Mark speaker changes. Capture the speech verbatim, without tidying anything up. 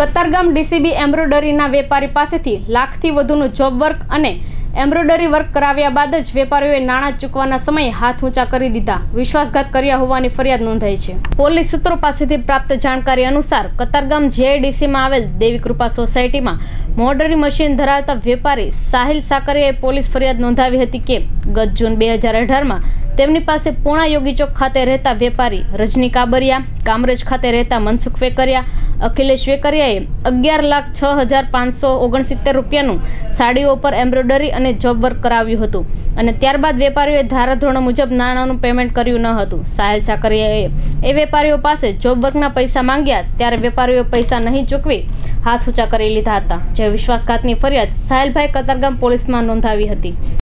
Speaker 1: Katargam DCB એમ્બ્રોઇડરીના વેપારી પાસેથી લાખથી વધુનું જોબ વર્ક અને એમ્બ્રોઇડરી વર્ક કરાવ્યા બાદ જ વેપારીઓએ નાણાં ચૂકવાના સમયે હાથ ઊંચા કરી દીધા વિશ્વાસઘાત કર્યા હોવાની ફરિયાદ નોંધાઈ છે। પોલીસ સૂત્રો પાસેથી પ્રાપ્ત જાણકારી અનુસાર કતારગામ જીઆઈડીસીમાં આવેલ દેવી કૃપા સોસાયટીમાં મોડરી મશીન ધરાવતા વેપારી સાહિલ સાકરિયાએ પોલીસ ફરિયાદ નોંધાવી હતી કે ગત જૂન બે હજાર અઢારમાં તેમની પાસે પૂણા યોગી ચોક ખાતે રહેતા વેપારી રજની કાબરિયા, કામરેજ ખાતે રહેતા મનસુખ વેકરિયા, અખિલેશ વેકરિયાએ અગિયાર લાખ છ હજાર પાંચસો ઓગણસિત્તેર રૂપિયાનું સાડીઓ પર એમ્બ્રોઇડરી અને જોબ વર્ક કરાવ્યું હતું અને ત્યારબાદ વેપારીઓએ ધારાધોરણો મુજબ નાણાંનું પેમેન્ટ કર્યું ન હતું। સાહિલ સાકરિયાએ એ વેપારીઓ પાસે જોબ વર્કના પૈસા માંગ્યા ત્યારે વેપારીઓએ પૈસા નહીં ચૂકવી હાથ ઊંચા કરી લીધા હતા, જે વિશ્વાસઘાતની ફરિયાદ સાહિલભાઈ કતારગામ પોલીસમાં નોંધાવી હતી।